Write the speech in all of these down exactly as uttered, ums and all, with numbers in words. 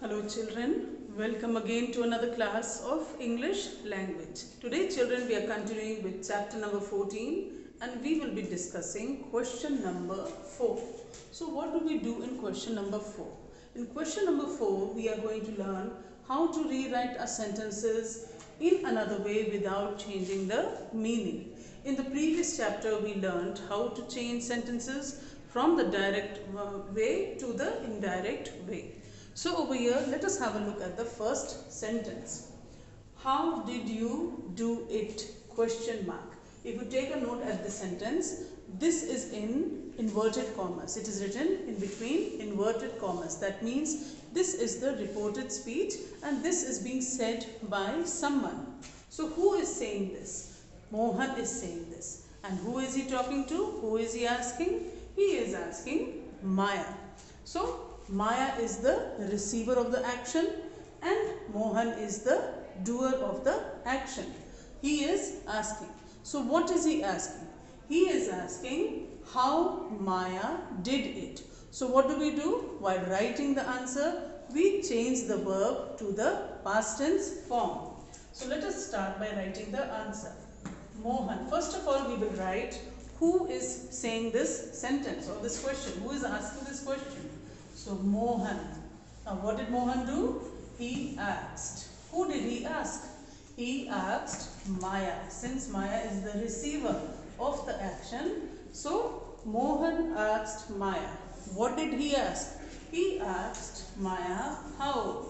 Hello children, welcome again to another class of English language. Today children we are continuing with chapter number fourteen and we will be discussing question number four. So what do we do in question number four? In question number four we are going to learn how to rewrite our sentences in another way without changing the meaning. In the previous chapter we learned how to change sentences from the direct uh, way to the indirect way. So over here, let us have a look at the first sentence. How did you do it? Question mark. If you take a note at the sentence, this is in inverted commas. It is written in between inverted commas. That means this is the reported speech and this is being said by someone. So who is saying this? Mohan is saying this. And who is he talking to? Who is he asking? He is asking Maya. So Maya is the receiver of the action and Mohan is the doer of the action. He is asking. So what is he asking? He is asking how Maya did it. So what do we do? While writing the answer, we change the verb to the past tense form. So let us start by writing the answer. Mohan. First of all, we will write who is saying this sentence or this question. Who is asking this question? So Mohan. Now what did Mohan do? He asked. Who did he ask? He asked Maya. Since Maya is the receiver of the action, so Mohan asked Maya. What did he ask? He asked Maya how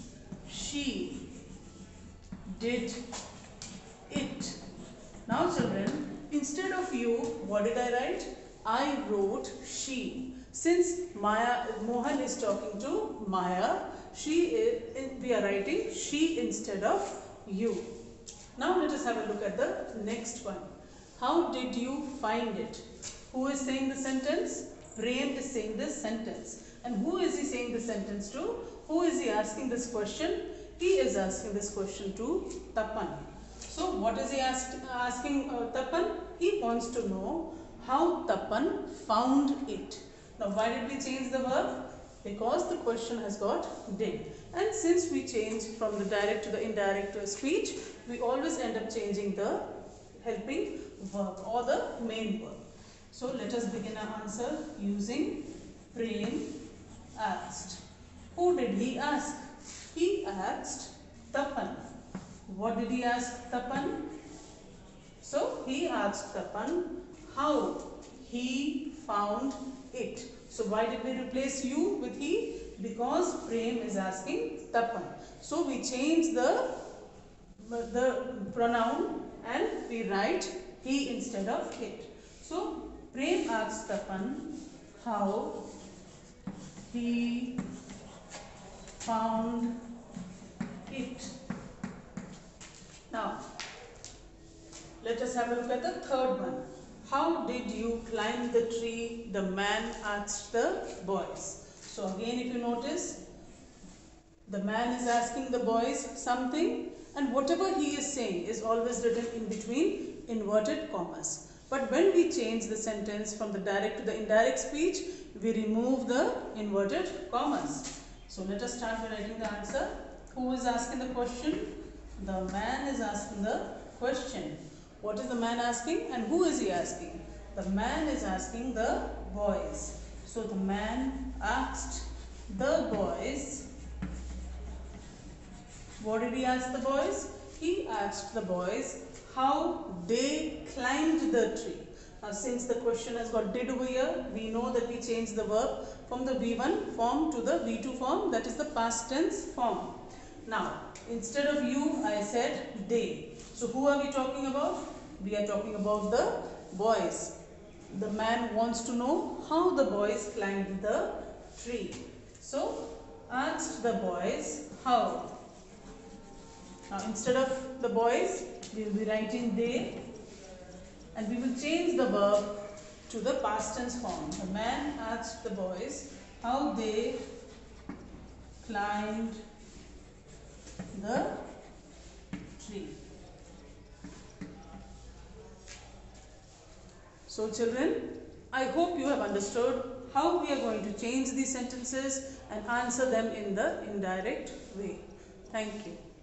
she did it. Now children, instead of you, what did I write? I wrote she. Since Maya, Mohan is talking to Maya, she is, we are writing she instead of you. Now let us have a look at the next one. How did you find it? Who is saying the sentence? Prem is saying this sentence. And who is he saying the sentence to? Who is he asking this question? He is asking this question to Tapan. So what is he ask, asking uh, Tapan? He wants to know how Tapan found it. Now why did we change the verb? Because the question has got did. And since we change from the direct to the indirect speech, we always end up changing the helping verb or the main verb. So let us begin our answer using Prem asked. Who did he ask? He asked Tapan. What did he ask Tapan? So he asked Tapan how he found it. So why did we replace you with he? Because Prem is asking Tapan. So we change the, the pronoun and we write he instead of it. So Prem asks Tapan how he found it. Now let us have a look at the third one. How did you climb the tree? The man asked the boys. So again, if you notice, the man is asking the boys something and whatever he is saying is always written in between inverted commas. But when we change the sentence from the direct to the indirect speech, we remove the inverted commas. So let us start by writing the answer. Who is asking the question? The man is asking the question. What is the man asking and who is he asking? The man is asking the boys. So the man asked the boys. What did he ask the boys? He asked the boys how they climbed the tree. Now since the question has got did over here, we know that we change the verb from the V one form to the V two form, that is the past tense form. Now instead of you, I said they. So who are we talking about? We are talking about the boys. The man wants to know how the boys climbed the tree. So asked the boys how. Now instead of the boys, we will be writing they and we will change the verb to the past tense form. The man asked the boys how they climbed the tree. So children, I hope you have understood how we are going to change these sentences and answer them in the indirect way. Thank you.